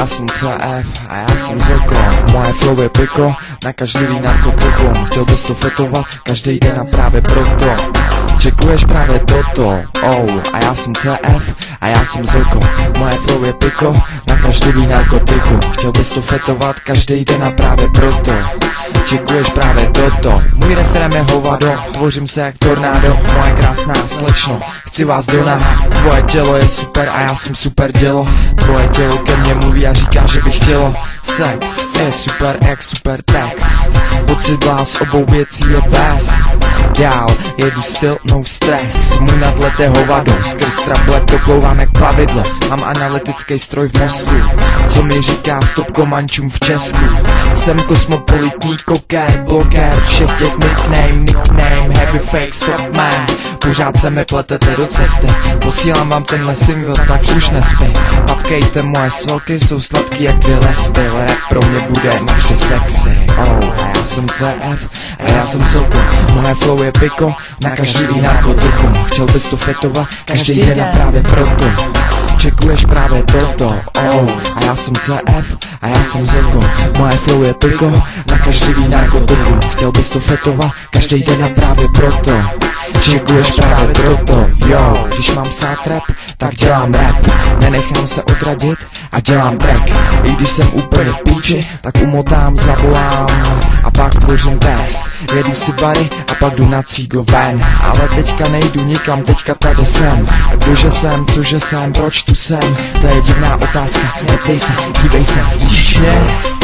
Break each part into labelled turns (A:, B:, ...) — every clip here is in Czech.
A: já jsem CF a já jsem Zoko. Moje flow je piko, na každý narkotikum. Chtěl bys to fetovat, každý den a právě proto čekuješ právě toto. A já jsem CF a já jsem Zoko. Moje flow je piko, na každý narkotikum. Chtěl bys to fetovat, každý den a právě proto čekuješ právě toto. Můj referem je hovado, tvořím se jak tornádo. Moje krásná slečno, chci vás donahat. Tvoje tělo je super a já jsem super dělo. Tvoje tělo ke mně mluví a říká, že by chtělo sex. Je super jak super text. Pocit vás obou věcí je best. Dál jedu styl, no stress. Můj nadlet je hovado, skrz traplet doplouvám jak plavidlo. Mám analytický stroj v mozku, co mi říká stop komančům v Česku. Jsem kosmopolitní kokér, blokér všech těch nickname, heavy fake, stop man. Pořád se mi pletete do cesty, posílám vám tenhle single, tak už nespí. Papkejte, moje svalky jsou sladký jak dvě lesby. Rap pro mě bude navždy sexy. A já jsem CF a já jsem Zoko. Moje flow je piko, na každý narkotikum. Chtěl bys to fetovat, každý den a právě proto čekuješ právě toto. A já jsem CF a já jsem Zoko. Moje flow je piko, na každý narkotikum. Chtěl bys to fetovat, každý den a právě proto čekuješ právě proto. Když mám psát rap, tak dělám rap. Nenechám se odradit a dělám track. I když jsem úplně v píči, tak umotám, zavolám a pak tvořím text. Jedu si bary a pak jdu na cígo ven. Ale teďka nejdu nikam, teďka tady jsem. Kdože jsem, cože jsem, proč tu jsem? To je divná otázka, neptej se, dívej se, slyšíš mě?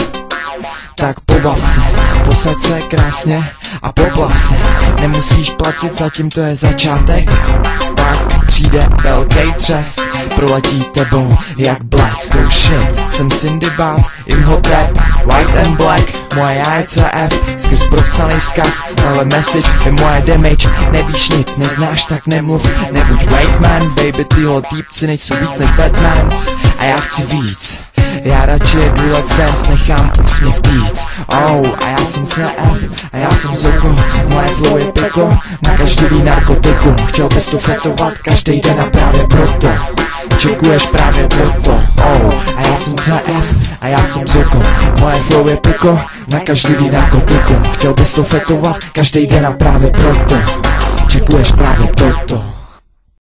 A: Tak pobav se, posaď se krásně a poplav se. Nemusíš platit, zatím to je začátek. Pak přijde velký třesk, proletí tebou jak blesk. Oh shit, jsem Sindibad, Imhotep, white and black. Moje já je CF, skrz propsaný vzkaz, ale message je moje damage. Nevíš nic, neznáš, tak nemluv, nebuď wake man. Baby, tyhle týpci nejsou víc než Batmans a já chci víc. Já radši jedu Let's Dance, nechám úsměv týc. A já jsem CF a já jsem Zoko. Moje flow je piko, na každý narkotikum. Chtěl bys to fetovat, každý den a právě proto čekuješ právě toto. A já jsem CF a já jsem Zoko. Moje flow je piko, na každý narkotikum. Chtěl bys to fetovat, každý den a právě proto čekuješ právě toto.